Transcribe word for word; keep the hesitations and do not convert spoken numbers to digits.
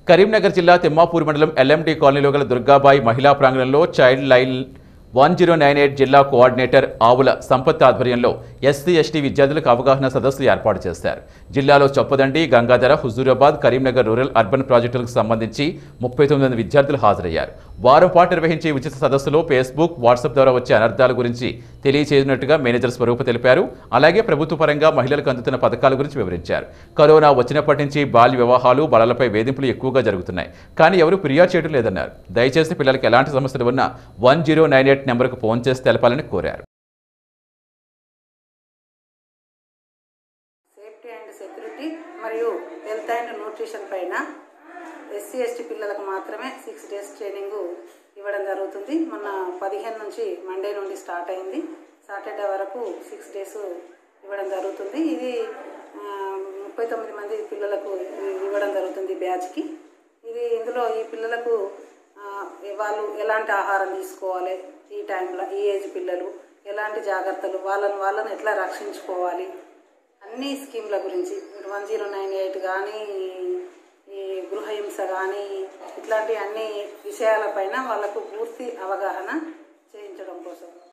కరీంనగర్ జిల్లా తిమ్మాపూర్ మండలం ఎల్ఎండి కాలనీలో గల దుర్గాబాయి మహిళా ప్రాంగణంలో child line one zero nine eight జిల్లా కోఆర్డినేటర్ ఆవుల సంపత్ ఆధ్వర్యంలో ఎస్సీ ఎస్టీ విద్యార్థులకు అవగాహన సదస్సు ఏర్పాటు చేశారు. జిల్లాలో చొప్పదండి, గంగాధర, హుజూరాబాద్, కరీంనగర్ రూరల్ అర్బన్ ప్రాజెక్టులకు సంబంధించి ముప్పై తొమ్మిది మంది విద్యార్థులు హాజరయ్యారు. వారం పాటు నిర్వహించే ఉచిత సదస్సులో ఫేస్బుక్, వాట్సాప్ ద్వారా వచ్చే అనర్థాల గురించి తెలియచేసినట్టుగా మేనేజర్ స్వరూప తెలిపారు. అలాగే ప్రభుత్వ పరంగా మహిళలకు అందుతున్న పథకాల గురించి వివరించారు. కరోనా వచ్చినప్పటి నుంచి బాల్య వివాహాలు, బాలలపై వేధింపులు ఎక్కువగా జరుగుతున్నాయి. కానీ ఎవరూ ఫిర్యాదు చేయడం లేదన్నారు. దయచేసి పిల్లలకు ఎలాంటి సమస్యలు ఉన్నా వన్ జీరో నైన్ ఎయిట్ నెంబర్కు ఫోన్ చేసి తెలపాలని కోరారు. సేఫ్టీ అండ్ సెక్యూరిటీ మరియు హెల్త్ అండ్ న్యూట్రిషన్ పైన ఎస్సీ ఎస్టీ పిల్లలకు మాత్రమే సిక్స్ డేస్ ట్రైనింగ్ ఇవ్వడం జరుగుతుంది. మొన్న పదిహేను నుంచి మండే నుండి స్టార్ట్ అయింది. సాటర్డే వరకు సిక్స్ డేస్ ఇవ్వడం జరుగుతుంది. ఇది ముప్పై తొమ్మిది మంది పిల్లలకు ఇవ్వడం జరుగుతుంది బ్యాచ్కి. ఇది ఇందులో ఈ పిల్లలకు వాళ్ళు ఎలాంటి ఆహారం తీసుకోవాలి, ఈ టైంలో ఈ ఏజ్ పిల్లలు ఎలాంటి జాగ్రత్తలు, వాళ్ళని వాళ్ళని ఎట్లా రక్షించుకోవాలి, అన్ని స్కీమ్ల గురించి వన్ జీరో నైన్ ఎయిట్ కానీ, ఈ గృహహింస కానీ, ఇట్లాంటి అన్ని విషయాలపైన వాళ్ళకు పూర్తి అవగాహన చేయించడం కోసం